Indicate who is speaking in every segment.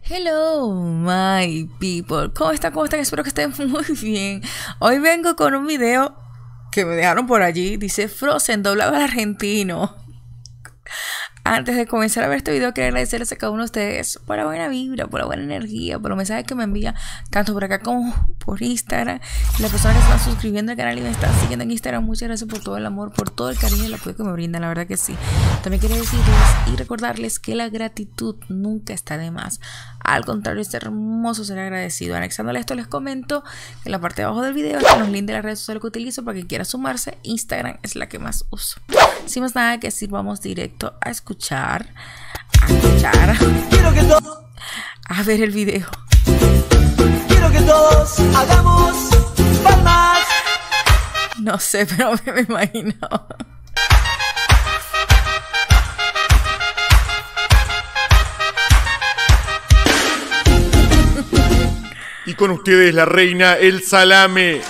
Speaker 1: Hello, my people. ¿Cómo están? ¿Cómo están? Espero que estén muy bien. Hoy vengo con un video que me dejaron por allí. Dice Frozen doblado al argentino. Antes de comenzar a ver este video, quiero agradecerles a cada uno de ustedes por la buena vibra, por la buena energía, por los mensajes que me envían, tanto por acá como por Instagram. Y las personas que se están suscribiendo al canal y me están siguiendo en Instagram, muchas gracias por todo el amor, por todo el cariño y el apoyo que me brindan, la verdad que sí. También quiero decirles y recordarles que la gratitud nunca está de más. Al contrario, es hermoso ser agradecido. Anexándole esto, les comento que en la parte de abajo del video están los links de las redes sociales que utilizo para quien quiera sumarse. Instagram es la que más uso. Sin más nada que decir, vamos directo a escuchar.
Speaker 2: Quiero que todos,
Speaker 1: A ver el video.
Speaker 2: quiero que todos hagamos palmas.
Speaker 1: No sé, pero me imagino.
Speaker 3: Y con ustedes la reina El Salame.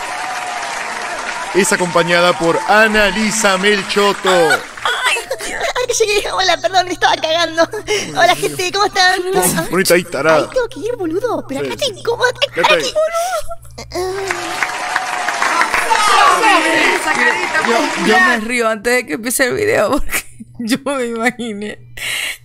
Speaker 3: Es acompañada por Annalisa Melchotto.
Speaker 4: Ay, llegué. Hola, perdón, estaba cagando. Hola, gente, ¿cómo están?
Speaker 3: Bonita y
Speaker 4: Ay,
Speaker 3: tarada.
Speaker 4: tengo que ir, boludo. Pero acá te incómodo.
Speaker 3: Quédate ahí.
Speaker 1: Yo me río antes de que empiece el video porque yo me imaginé.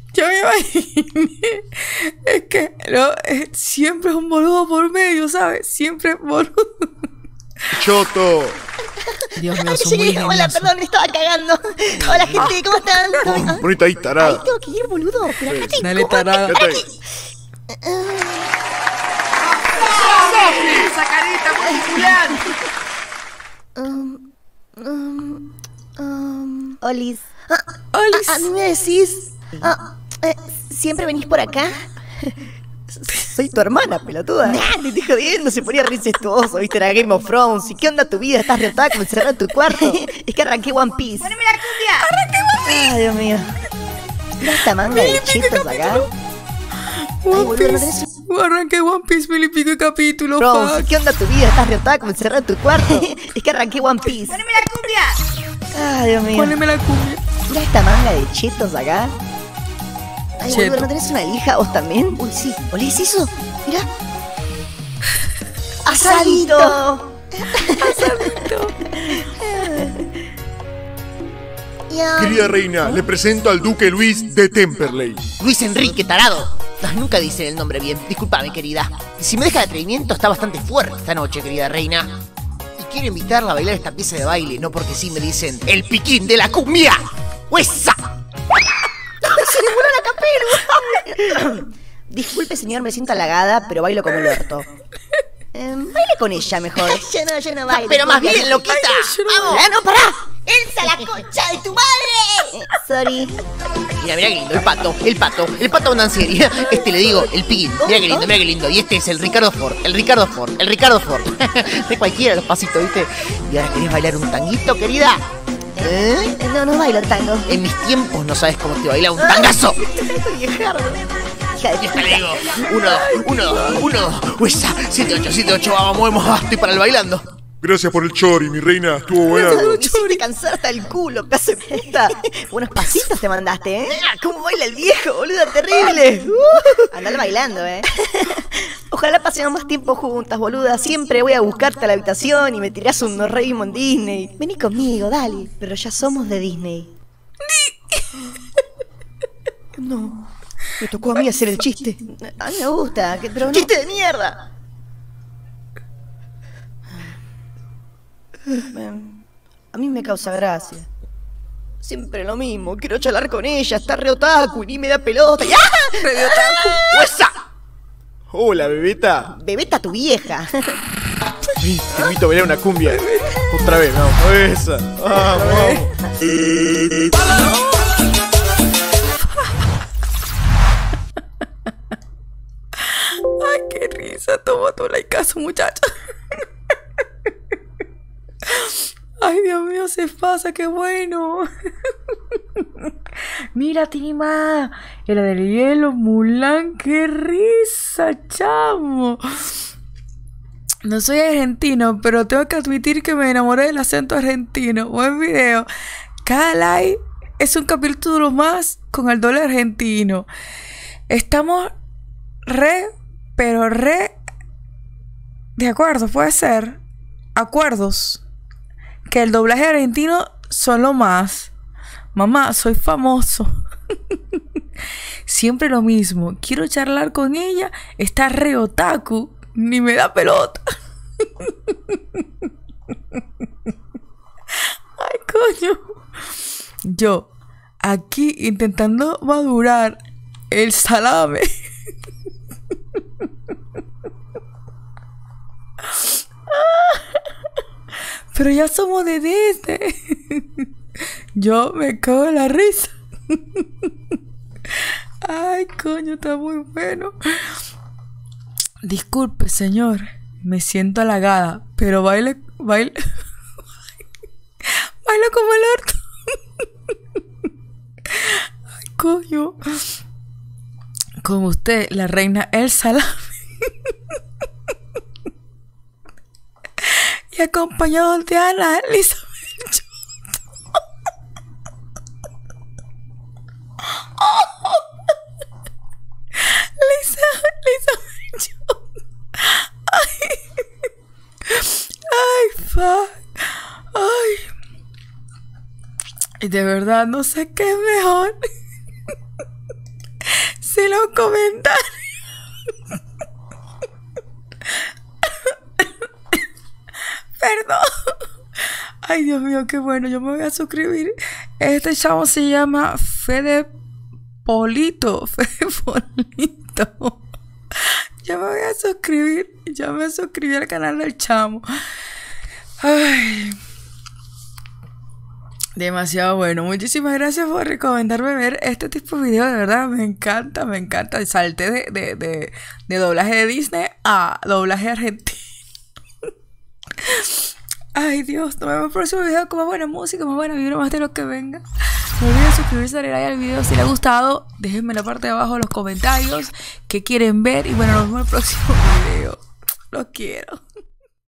Speaker 1: Es que no, siempre es un boludo por medio, ¿sabes? Siempre es boludo.
Speaker 3: Melchotto.
Speaker 1: Dios mío,
Speaker 4: Ay,
Speaker 1: son muy
Speaker 4: llegué. Hola,
Speaker 1: ingeniosos.
Speaker 4: perdón, estaba cagando. Hola, gente, ¿cómo están? Ay,
Speaker 3: Bonita y tarada.
Speaker 4: tengo que ir, boludo. Pero acá te
Speaker 1: Dale,
Speaker 4: incómodo.
Speaker 1: tarada.
Speaker 3: Quédate ahí.
Speaker 2: Esa carita particular.
Speaker 4: Olis.
Speaker 1: Olis.
Speaker 4: ¿A mí me decís? ¿Siempre venís por acá? Soy tu hermana, pelotuda. Nah, te estoy jodiendo, se ponía re incestuoso, viste, era Game of Thrones. ¿Y qué onda tu vida? ¿Estás retada como encerrada en tu cuarto? Es que arranqué One Piece.
Speaker 2: ¡Poneme la cumbia!
Speaker 4: Ay, Dios mío. Mira esta manga de chetos acá. Ay,
Speaker 1: One
Speaker 4: boludo, ¿no
Speaker 1: Piece.
Speaker 4: tenés
Speaker 1: Arranqué One Piece, mil y pico de capítulos.
Speaker 4: Thrones?
Speaker 1: fuck.
Speaker 4: ¿Qué onda tu vida? ¿Estás retada como encerrada en tu cuarto? Es que arranqué One Piece.
Speaker 2: ¡Poneme la cumbia!
Speaker 4: Ay, Dios mío.
Speaker 1: Poneme la cumbia.
Speaker 4: Mira esta manga de chetos acá. Ay,
Speaker 1: Cheto.
Speaker 4: boludo, ¿no tenés una lija vos también? Uy, sí. ¿Olés eso? Mira. ¡Asadito!
Speaker 3: Querida reina, le presento al duque Luis de Temperley.
Speaker 5: Luis Enrique, tarado. No, nunca dicen el nombre bien. Disculpame, querida. Si me deja el atrevimiento, está bastante fuerte esta noche, querida reina. Y quiero invitarla a bailar esta pieza de baile, no porque sí me dicen el piquín de la cumbia. ¡Huesa!
Speaker 4: ¡Se le voló la capela! Disculpe, señor, me siento halagada, pero bailo como el orto. Baile con ella mejor. Yo no bailo.
Speaker 5: Pero más bien, loquita. ¡Vamos!
Speaker 4: ¡Ah, no, pará!
Speaker 5: ¡Elsa, la concha de tu madre!
Speaker 4: Sorry.
Speaker 5: Mira, mira qué lindo, el pato Bondancieri. Este le digo, el piquín. Mira qué lindo. Y este es el Ricardo Ford. De cualquiera los pasitos, ¿viste? ¿Y ahora querés bailar un tanguito, querida? ¿Eh?
Speaker 4: No bailo tango.
Speaker 5: En mis tiempos no sabes cómo te baila un tangazo.
Speaker 4: Viejardo. Hija de
Speaker 5: Ya
Speaker 4: puta.
Speaker 5: te digo. Uno, dos. Huesa, 7-8, vamos, estoy para el bailando.
Speaker 3: Gracias por el chori, mi reina. Estuvo buena.
Speaker 4: Me hiciste cansar hasta el culo, pedazo de puta. Buenos pasitos te mandaste, ¿eh? ¿Cómo baila el viejo, boludo? Terrible. Andale bailando, ¿eh? Ojalá pasemos más tiempo juntas, boluda. Siempre voy a buscarte a la habitación y me tirás un Raymond Disney. Vení conmigo, dale. Pero ya somos de Disney. No. Me tocó a mí hacer el chiste. A mí me gusta, pero no. ¡Chiste de mierda! A mí me causa gracia. Siempre lo mismo, quiero charlar con ella, está re otaku y ni me da pelota. ¡Ah! ¡Re de otaku!
Speaker 5: ¡Huesa!
Speaker 3: Hola, bebeta.
Speaker 4: Bebeta tu vieja.
Speaker 3: Sí, te invito a bailar una cumbia. Otra vez, vamos. Esa. Vamos.
Speaker 1: Ay, qué risa. Toma tu likeazo, muchacho. Ay, Dios mío, se pasa, qué bueno. Mira, Tima, la del hielo, Mulan, qué risa, chamo. No soy argentino, pero tengo que admitir que me enamoré del acento argentino. Buen video. Cada like es un capítulo más con el doble argentino. Estamos pero de acuerdo, puede ser. Acuerdos. Que el doblaje argentino son lo más. Mamá, soy famoso. Siempre lo mismo. Quiero charlar con ella. Está re otaku. Ni me da pelota. Ay, coño. Yo, aquí intentando madurar el salame. Pero ya somos de Disney. Yo me cago en la risa. Ay, coño, está muy bueno. Disculpe, señor. Me siento halagada, pero baile como el orto. Ay, coño. Con usted, la reina El Salame. Y acompañado de Ana Elizabeth. Ay, fuck. Ay. Y de verdad no sé qué es mejor. Si los comentarios. Perdón. Ay, Dios mío, qué bueno. Yo me voy a suscribir. Este chavo se llama Fede Polito. Yo me voy a suscribir. Ya me suscribí al canal del chamo. Ay. Demasiado bueno. Muchísimas gracias por recomendarme ver este tipo de videos. De verdad, me encanta, me encanta. Salté de doblaje de Disney a doblaje argentino. Ay, Dios. Nos vemos en el próximo video con más buena música, más buena vibra, más de lo que venga. No olviden suscribirse, darle like al video si les ha gustado. Déjenme en la parte de abajo en los comentarios qué quieren ver. Y bueno, nos vemos en el próximo video. Los quiero.